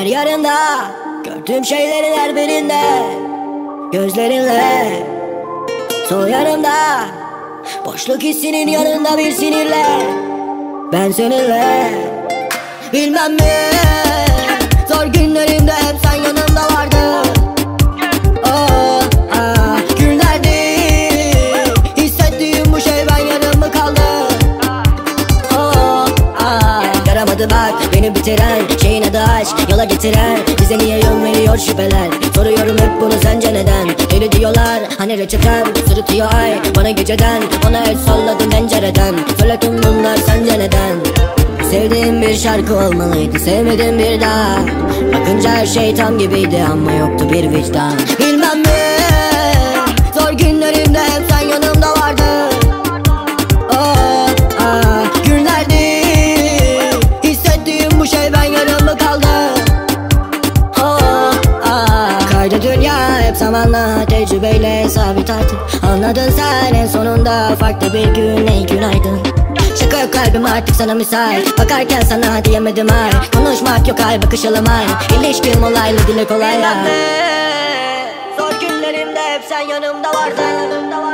her yarında, gördüğüm şeylerin her birinde, gözlerinle sol yanımda, boşluk hissinin yanında bir sinirle, ben seninle. Bilmem mi, zor günlerimde hep sen yanımda vardın. Oh, ah, günlerdi hissettiğim bu şey, ben yarım mı kaldım? Oh, ah, yaramadı bak beni bitiren şeyin adı aşk, yola getiren bize niye yön veriyor şüpheler. Soruyorum hep bunu, sence neden? Deli diyorlar hani reçetem, sırıtıyor ay bana geceden, ona el salladım pencereden. Söyle tüm bunlar sence neden? Sevdiğim bir şarkı olmalıydı, sevmedim bir daha. Bakınca her şey tam gibiydi ama yoktu bir vicdan. Bilmem mi, zor günlerimde hep sen yanımda vardın. Oh, ah, günlerdi hissettiğim bu şey, ben yarım mı kaldım? Oh, ah, kaydı dünya hep zamanla, tecrübeyle sabit artık. Anladın sen en sonunda, farklı bir gün, ey günaydın. Şaka yok kalbim artık sana müsait, bakarken sana diyemedim ay. Konuşmak yok ay, bakışalım ay. İlişkim olaylı, dile kolay ya. Zor günlerimde hep sen yanımda vardın.